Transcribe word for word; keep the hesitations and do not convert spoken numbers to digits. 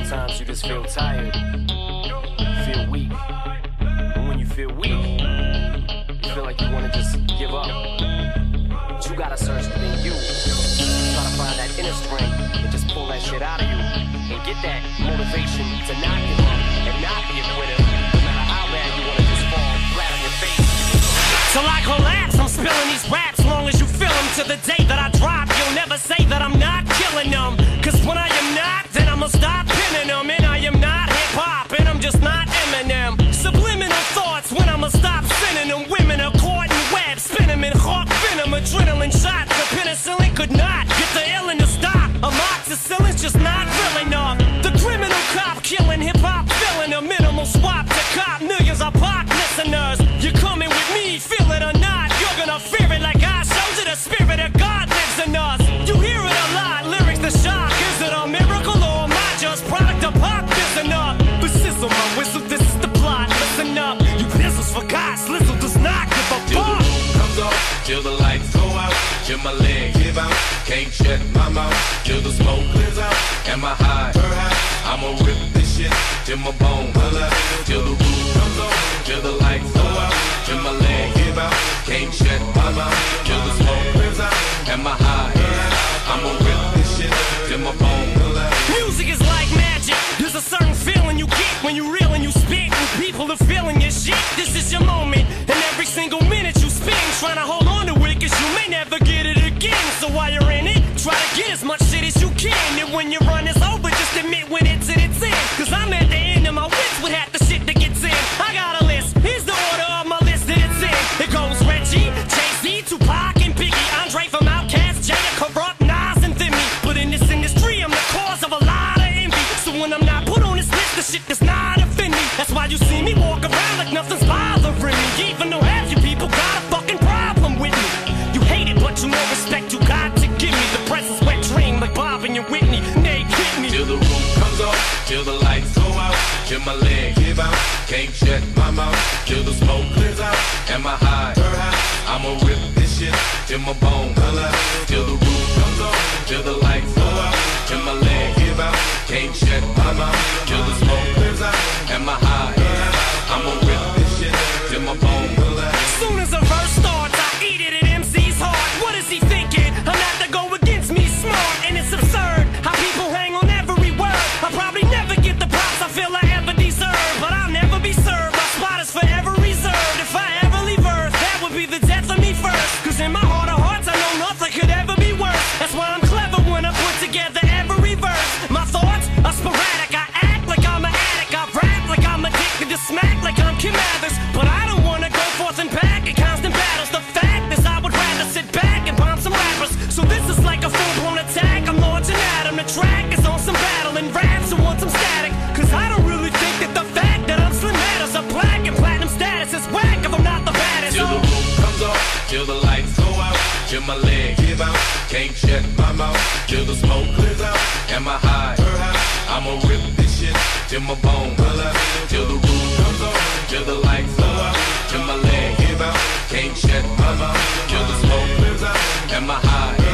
Sometimes you just feel tired, feel weak. And when you feel weak, you feel like you want to just give up. But you gotta search within you. Try to find that inner strength and just pull that shit out of you. And get that motivation to not give up and not be a quitter. No matter how bad you wanna just fall flat on your face. Till I collapse, I'm spilling these raps. Long as you feel them to the day that I drop, you'll never say that I'm not killing them. Cause when I am not, then I'ma stop pinning them. And I am not hip-hop, and I'm just not Eminem. Subliminal thoughts when I'ma stop sending them. Women are caught in webs, spin them in hawk venom. Adrenaline shots, the penicillin could not get the illin to stop. Amoxicillin's just not real enough. The criminal cop killing hip-hop, filling a minimal swap to cop millions of pop listeners. You're coming with me, feel it or not, you're gonna fear it like I showed you. The spirit of God lives in us. You hear it a lot, lyrics the shock. Is it a miracle or am I just product of pop? Listen up, but sizzle my whistle, this is the plot. Listen up, you pistols forgot, Slizzle does not give a fuck. Till the roof comes off, till the lights go out, till my leg give out, can't shut my mouth, till the smoke clears out. Am I high? I'ma rip this shit till my bone holla. Till the roof comes off, till the lights go out, till my leg give out, can't shut my mouth, till the smoke clears out. Am I high? I'ma rip this shit till my bone holla. Music is like magic. There's a certain feeling you get when you reel and you spit, and people are feeling your shit. This is your moment, and every single minute you spend trying to hold on to it, cause you may never get it again. So while you're in it, try to get as much shit as you can. And when your run is over, just admit when it's at its end. Cause I'm at the end of my wits with half the shit that gets in. I got a list, here's the order of my list that it's in. It goes Reggie, Jay-Z, Tupac, and Biggie, Andre from Outkast, Jada, Corrupt, Nas, and Thimmy. But in this industry, I'm the cause of a lot of envy. So when I'm not put on this list, the shit does not offend me. That's why you see me walk around like nothing's bothering me. Even though half you people got a fucking problem with me. You hate it, but you know respect you got to give me. The presence wet dream like Bob and your Whitney. Nay, hit me. Till the roof comes off, till the lights go out, till my leg give out, can't shut my mouth, till the smoke clears out. Am I high? I'ma rip this shit till my bone holla. Till the roof comes off, till the lights go out, till my leg give out, can't shut my mouth, till the smoke clears out. Am I high? I'ma rip this shit till my bone holla. Soon as a verse starts, I eat it at M C's heart. What is he thinking? I'm not to go against me, smart, and it's absurd how people hang on every word. I'll probably never get the props I feel I ever deserve, but I'll never be served. My spot is forever reserved. If I ever leave Earth, that would be the death of me first. Cause in my heart of hearts, I know nothing could ever be worse. That's why I'm clever when I put together every verse. My thoughts are sporadic. I act like I'm an addict. I rap like I'm addicted to smack like I'm Kim Mathers. But I don't wanna go forth and back in constant battles. The fact is I would rather sit back and bomb some rappers. So this is like a full-blown attack. I'm launching at 'em. The track is on some battle and raps who want some static. Cause I don't really think that the fact that I'm Slim matters. A black and platinum status is whack if I'm not the baddest. Till the roof comes off, till the lights go out, till my leg give out, can't shut my mouth, till the smoke clears out. Am I high? I'ma rip this shit till my bone holla. Till the roof comes off, till the lights go out, till my leg give out, can't shut my mouth, till the smoke clears out. Am I high?